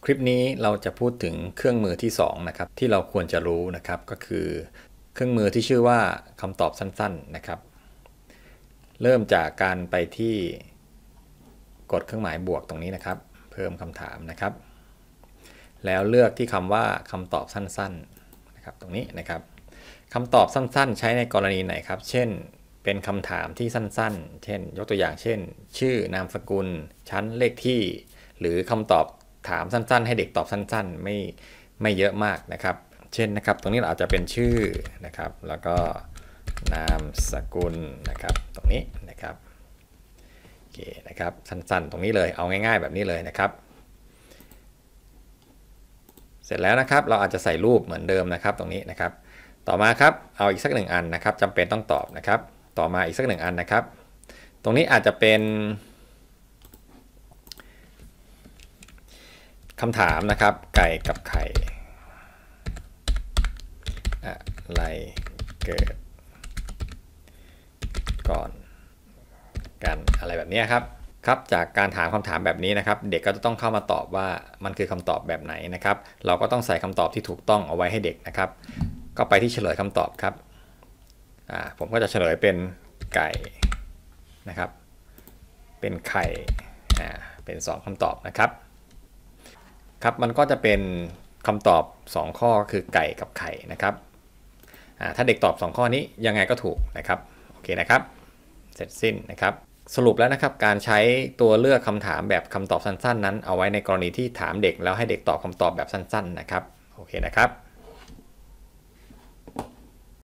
คลิปนี้เราจะพูดถึงเครื่องมือที่2นะครับที่เราควรจะรู้นะครับก็คือเครื่องมือที่ชื่อว่าคำตอบสั้นๆนะครับเริ่มจากการไปที่กดเครื่องหมายบวกตรงนี้นะครับเพิ่มคำถามนะครับแล้วเลือกที่คำว่าคำตอบสั้นๆนะครับตรงนี้นะครับคำตอบสั้นๆใช้ในกรณีไหนครับเช่นเป็นคำถามที่สั้นๆเช่นยกตัวอย่างเช่นชื่อนามสกุลชั้นเลขที่หรือคำตอบถามสั้นๆให้เด็กตอบสั้นๆไม่เยอะมากนะครับเช่นนะครับตรงนี้เราอาจจะเป็นชื่อนะครับแล้วก็นามสกุลนะครับตรงนี้นะครับโอเคนะครับสั้นๆตรงนี้เลยเอาง่ายๆแบบนี้เลยนะครับเสร็จแล้วนะครับเราอาจจะใส่รูปเหมือนเดิมนะครับตรงนี้นะครับต่อมาครับเอาอีกสัก1 อันนะครับจำเป็นต้องตอบนะครับต่อมาอีกสัก1 อันนะครับตรงนี้อาจจะเป็นคำถามนะครับไก่กับไข่อะไรเกิดก่อนกันอะไรแบบนี้ครับจากการถามคำถามแบบนี้นะครับเด็กก็จะต้องเข้ามาตอบว่ามันคือคำตอบแบบไหนนะครับเราก็ต้องใส่คำตอบที่ถูกต้องเอาไว้ให้เด็กนะครับก็ไปที่เฉลยคำตอบครับผมก็จะเฉลยเป็นไก่นะครับเป็นไข่เป็น2คำตอบนะครับมันก็จะเป็นคำตอบ2ข้อคือไก่กับไข่นะครับถ้าเด็กตอบ2ข้อนี้ยังไงก็ถูกนะครับโอเคนะครับเสร็จสิ้นนะครับสรุปแล้วนะครับการใช้ตัวเลือกคำถามแบบคำตอบสั้นๆนั้นเอาไว้ในกรณีที่ถามเด็กแล้วให้เด็กตอบคำตอบแบบสั้นๆนะครับโอเคนะครับ